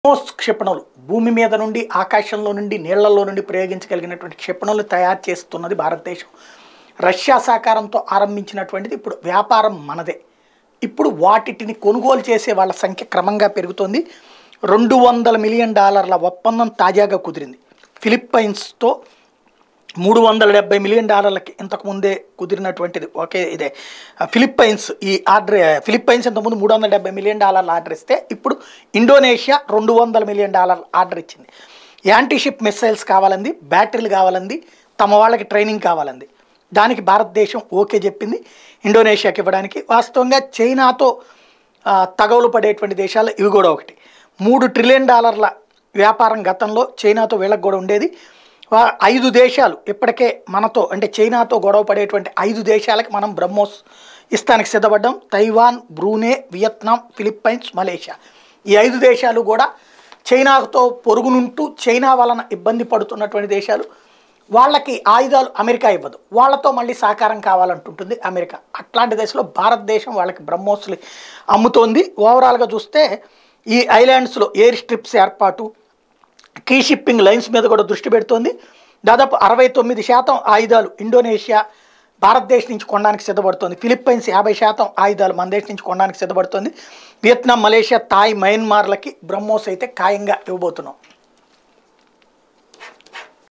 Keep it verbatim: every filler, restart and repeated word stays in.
బ్రహ్మోస్ క్షిపణులు భూమి మీద నుండి ఆకాశంలో నుండి నీళ్లలో నుండి ప్రయోగించగలిగినటువంటి క్షిపణులు తయారు చేస్తున్నది భారతదేశం. రష్యా సహకారంతో ఆరంభించినటువంటిది ఇప్పుడు వ్యాపారం మనదే. ఇప్పుడు వాటిని కొనుగోలు చేసే వాళ్ళ సంఖ్య క్రమంగా పెరుగుతోంది. రెండు వందల మిలియన్ డాలర్ల ఒప్పందం తాజాగా కుదిరింది ఫిలిప్పైన్స్తో. మూడు వందల డెబ్బై మిలియన్ డాలర్లకి ఇంతకుముందే కుదిరినటువంటిది ఒకే ఇదే ఫిలిప్పైన్స్. ఈ ఆర్డర్ ఫిలిప్పైన్స్ ఇంతకుముందు మూడు వందల డెబ్బై మిలియన్ డాలర్ల ఆర్డర్ ఇస్తే ఇప్పుడు ఇండోనేషియా రెండు వందల మిలియన్ డాలర్ల ఆర్డర్ ఇచ్చింది. యాంటీషిప్ మిసైల్స్ కావాలంది, బ్యాటరీలు కావాలంది, తమ వాళ్ళకి ట్రైనింగ్ కావాలంది. దానికి భారతదేశం ఓకే చెప్పింది ఇండోనేషియాకి ఇవ్వడానికి. వాస్తవంగా చైనాతో తగవులు పడేటువంటి దేశాలు ఇవి కూడా ఒకటి. మూడు ట్రిలియన్ డాలర్ల వ్యాపారం గతంలో చైనాతో వీళ్ళకి కూడా ఉండేది. ఐదు దేశాలు ఇప్పటికే మనతో అంటే చైనాతో గొడవ పడేటువంటి ఐదు దేశాలకి మనం బ్రహ్మోస్ ఇస్తానికి సిద్ధపడ్డాం. Taiwan, Brunei, Vietnam, Philippines, Malaysia. ఈ ఐదు దేశాలు కూడా చైనాతో పొరుగునుంటూ చైనా వలన ఇబ్బంది పడుతున్నటువంటి దేశాలు. వాళ్ళకి ఆయుధాలు అమెరికా ఇవ్వదు, వాళ్ళతో మళ్ళీ సహకారం కావాలంటుంటుంది అమెరికా. అట్లాంటి దశలో భారతదేశం వాళ్ళకి బ్రహ్మోస్లు అమ్ముతోంది. ఓవరాల్గా చూస్తే ఈ ఐలాండ్స్లో ఎయిర్ స్ట్రిప్స్ ఏర్పాటు, కీ షిప్పింగ్ లైన్స్ మీద కూడా దృష్టి పెడుతోంది. దాదాపు అరవై తొమ్మిది శాతం ఆయుధాలు ఇండోనేషియా భారతదేశం నుంచి కొనడానికి సిద్ధపడుతోంది. ఫిలిప్పైన్స్ యాభై శాతం ఆయుధాలు మన దేశం నుంచి కొనడానికి సిద్ధపడుతోంది. వియత్నాం, మలేషియా, థాయ్, మయన్మార్లకి బ్రహ్మోస్ అయితే ఖాయంగా ఇవ్వబోతున్నాం.